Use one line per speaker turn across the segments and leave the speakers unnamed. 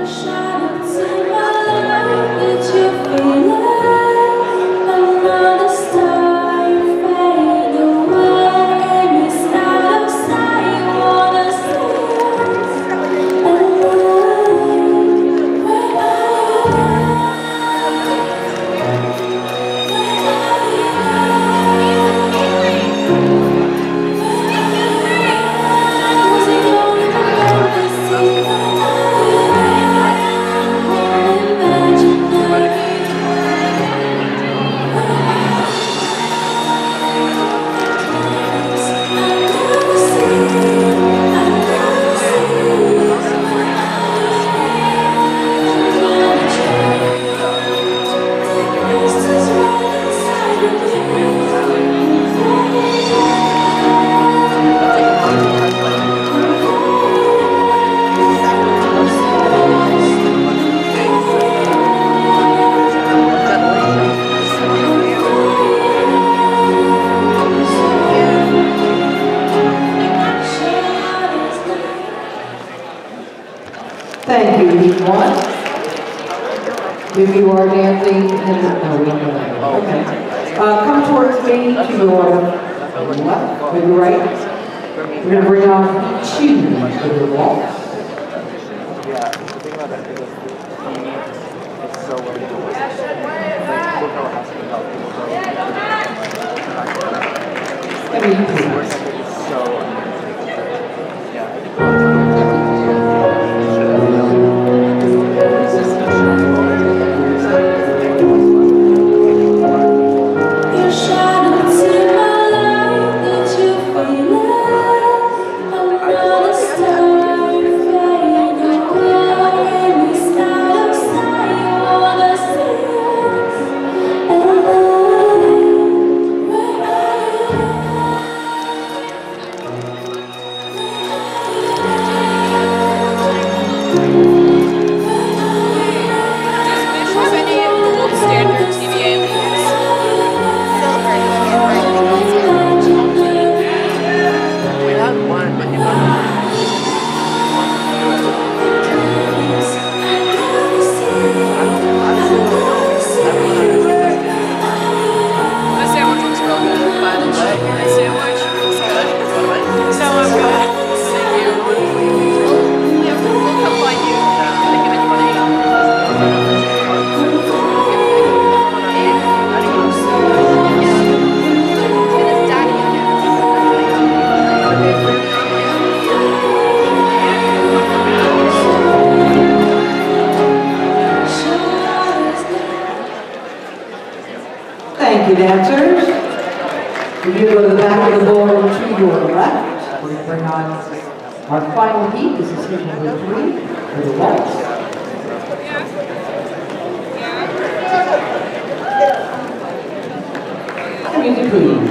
Thank you, Heat 1. If you are dancing, no, we don't know that. Okay. Come towards me to your left, to your right. We're going to bring on Heat 2 for the waltz.
Yeah, the thing about that is it's so low to the way. People know how to help people go.
I mean, please.
It's so
Thank you, dancers. If you go to the back of the ballroom to your left, we're going to bring on our final heat. This is heat number 3 for the waltz. Music, please.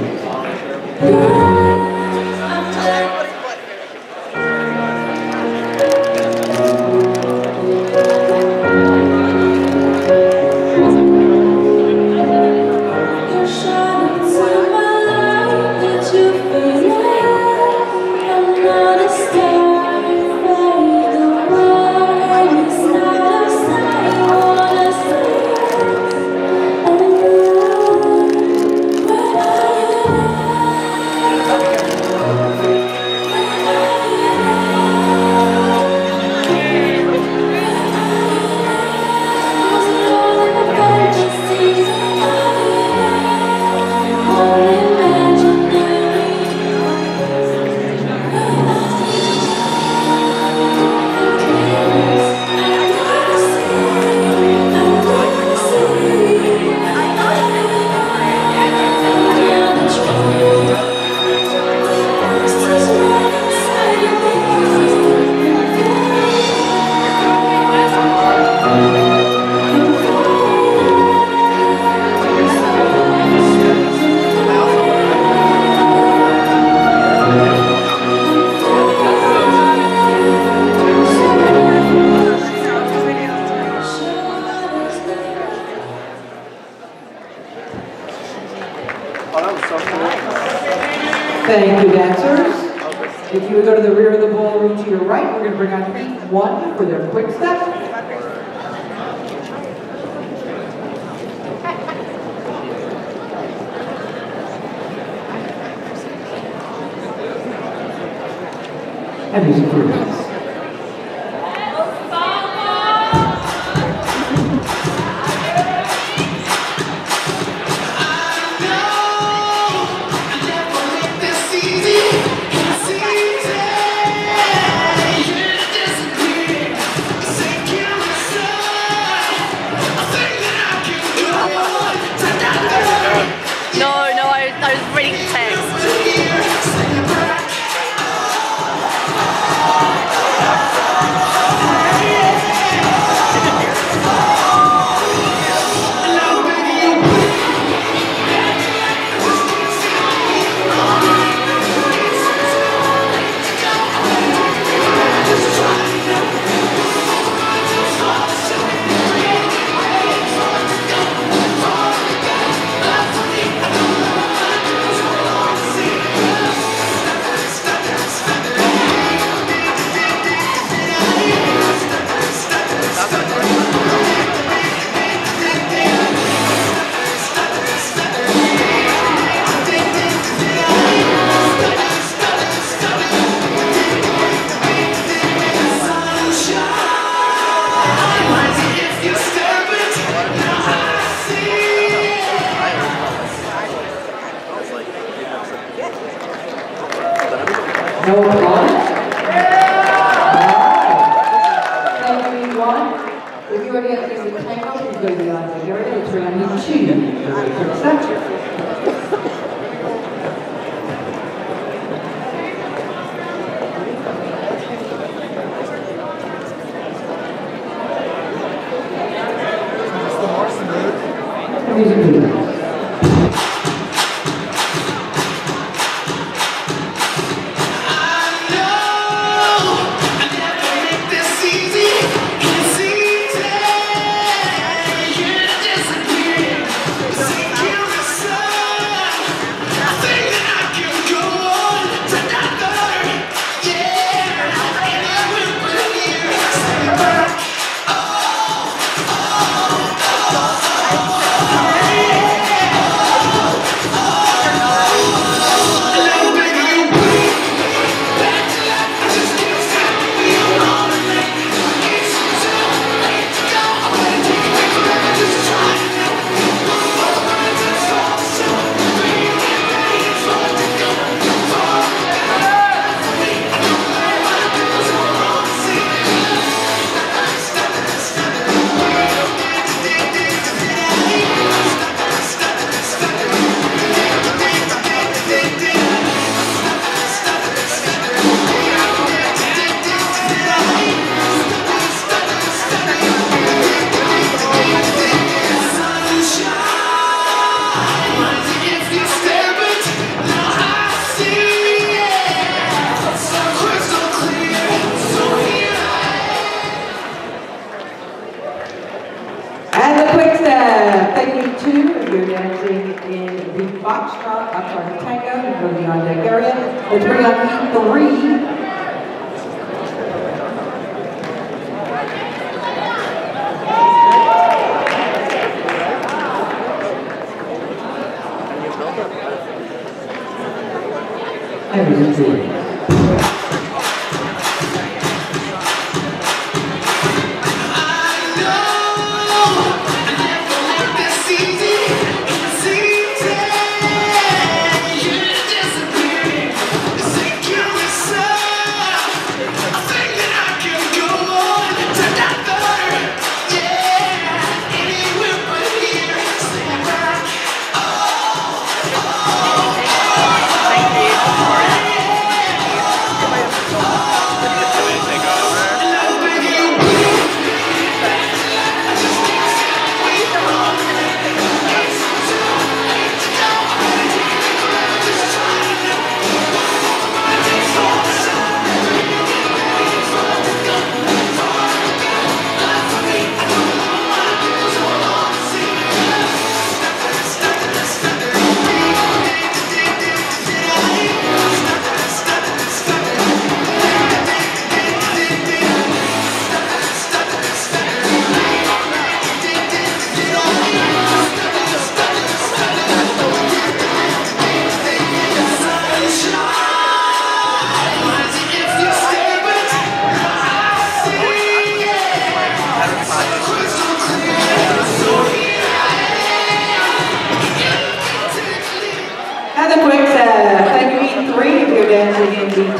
Thank you, dancers. If you would go to the rear of the ballroom to your right, we're going to bring on Heat 1 for their quick step. And music please.
I was reading the text.
No applause? Thank you, everyone. If you already have things to take off, you go to the area. It's around here too. Music please. You're dancing in the foxtrot, tango, from the on deck area. Let's bring up heat 3. Everything.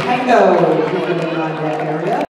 Tango beginning on that area.